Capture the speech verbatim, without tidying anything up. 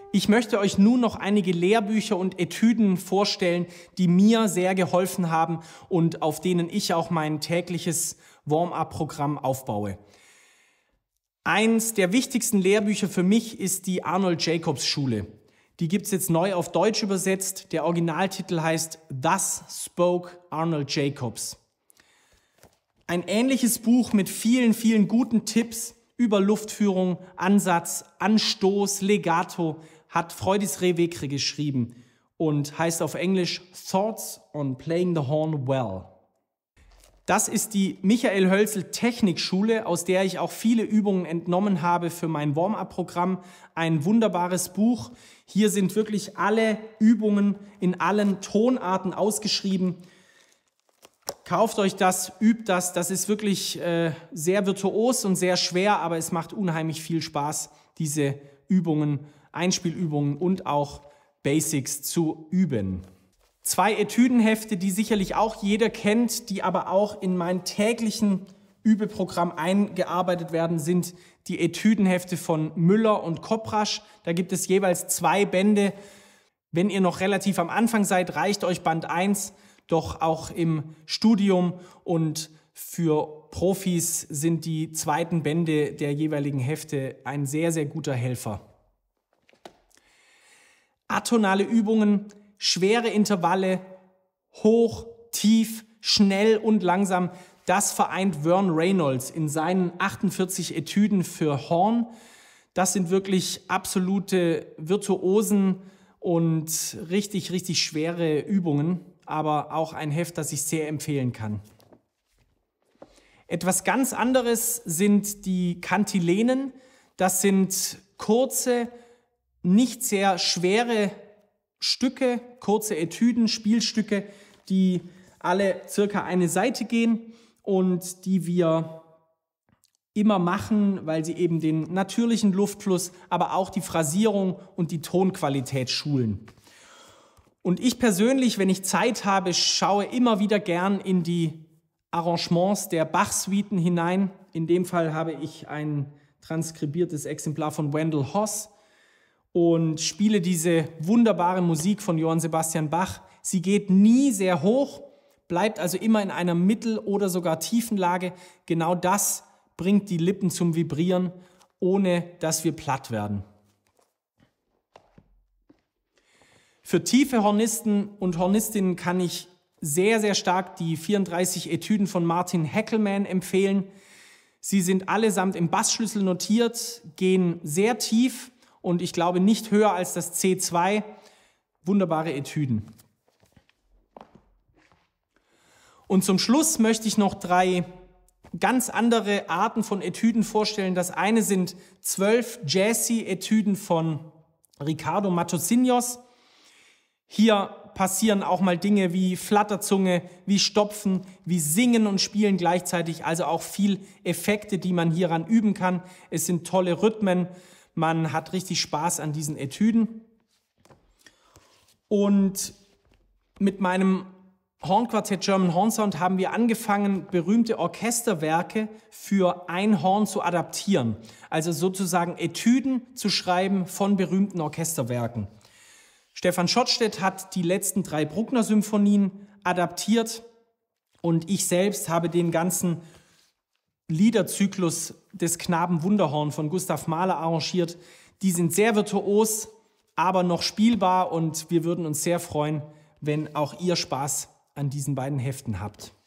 Ich möchte euch nun noch einige Lehrbücher und Etüden vorstellen, die mir sehr geholfen haben und auf denen ich auch mein tägliches Warm-up-Programm aufbaue. Eins der wichtigsten Lehrbücher für mich ist die Arnold Jacobs Schule. Die gibt es jetzt neu auf Deutsch übersetzt. Der Originaltitel heißt Thus Spoke Arnold Jacobs. Ein ähnliches Buch mit vielen, vielen guten Tipps über Luftführung, Ansatz, Anstoß, Legato hat Freudis Rehwekre geschrieben und heißt auf Englisch Thoughts on Playing the Horn Well. Das ist die Michael Hölzel Technikschule, aus der ich auch viele Übungen entnommen habe für mein Warm-up-Programm. Ein wunderbares Buch. Hier sind wirklich alle Übungen in allen Tonarten ausgeschrieben. Kauft euch das, übt das. Das ist wirklich äh, sehr virtuos und sehr schwer, aber es macht unheimlich viel Spaß, diese Übungen, Einspielübungen und auch Basics zu üben. Zwei Etüdenhefte, die sicherlich auch jeder kennt, die aber auch in mein täglichen Übeprogramm eingearbeitet werden, sind die Etüdenhefte von Müller und Koprasch. Da gibt es jeweils zwei Bände. Wenn ihr noch relativ am Anfang seid, reicht euch Band eins, doch auch im Studium und für Profis sind die zweiten Bände der jeweiligen Hefte ein sehr, sehr guter Helfer. Atonale Übungen, schwere Intervalle, hoch, tief, schnell und langsam, das vereint Vern Reynolds in seinen achtundvierzig Etüden für Horn. Das sind wirklich absolute Virtuosen und richtig, richtig schwere Übungen, aber auch ein Heft, das ich sehr empfehlen kann. Etwas ganz anderes sind die Kantilenen. Das sind kurze, nicht sehr schwere Stücke, kurze Etüden, Spielstücke, die alle circa eine Seite gehen und die wir immer machen, weil sie eben den natürlichen Luftfluss, aber auch die Phrasierung und die Tonqualität schulen. Und ich persönlich, wenn ich Zeit habe, schaue immer wieder gern in die Arrangements der Bach-Suiten hinein. In dem Fall habe ich ein transkribiertes Exemplar von Wendell Hoss und spiele diese wunderbare Musik von Johann Sebastian Bach. Sie geht nie sehr hoch, bleibt also immer in einer Mittel- oder sogar Tiefenlage. Genau das bringt die Lippen zum Vibrieren, ohne dass wir platt werden. Für tiefe Hornisten und Hornistinnen kann ich sehr, sehr stark die vierunddreißig Etüden von Martin Heckelman empfehlen. Sie sind allesamt im Bassschlüssel notiert, gehen sehr tief und ich glaube nicht höher als das C zwei. Wunderbare Etüden. Und zum Schluss möchte ich noch drei ganz andere Arten von Etüden vorstellen. Das eine sind zwölf Jazzy-Etüden von Ricardo Matosinhos. Hier passieren auch mal Dinge wie Flatterzunge, wie Stopfen, wie Singen und Spielen gleichzeitig. Also auch viel Effekte, die man hieran üben kann. Es sind tolle Rhythmen. Man hat richtig Spaß an diesen Etüden. Und mit meinem Hornquartett German Horn Sound haben wir angefangen, berühmte Orchesterwerke für ein Horn zu adaptieren. Also sozusagen Etüden zu schreiben von berühmten Orchesterwerken. Stefan Schottstedt hat die letzten drei Bruckner-Symphonien adaptiert und ich selbst habe den ganzen Liederzyklus des Knaben Wunderhorn von Gustav Mahler arrangiert. Die sind sehr virtuos, aber noch spielbar und wir würden uns sehr freuen, wenn auch ihr Spaß an diesen beiden Heften habt.